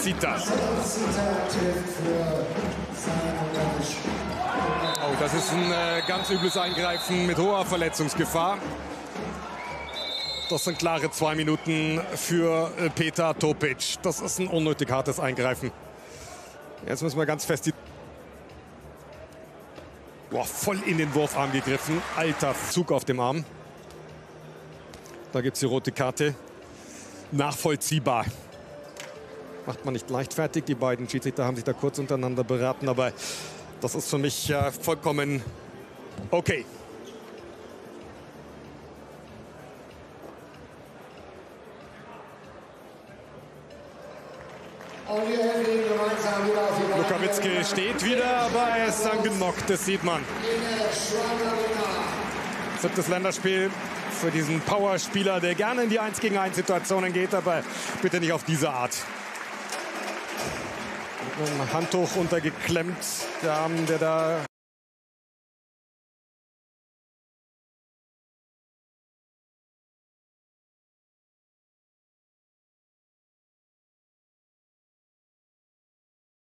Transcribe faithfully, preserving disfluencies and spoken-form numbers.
Zita. Oh, das ist ein äh, ganz übles Eingreifen mit hoher Verletzungsgefahr. Das sind klare zwei Minuten für äh, Petar Topic. Das ist ein unnötig hartes Eingreifen. Jetzt müssen wir ganz fest die... Boah, voll in den Wurfarm gegriffen. Alter Zug auf dem Arm. Da gibt es die rote Karte. Nachvollziehbar. Macht man nicht leichtfertig. Die beiden Schiedsrichter haben sich da kurz untereinander beraten. Aber das ist für mich äh, vollkommen okay. Lukawitzki steht wieder, aber er ist dann genockt, das sieht man. Siebtes Länderspiel für diesen Powerspieler, der gerne in die eins gegen eins Situationen geht, aber bitte nicht auf diese Art. Mit einem Handtuch untergeklemmt, der Arm, der da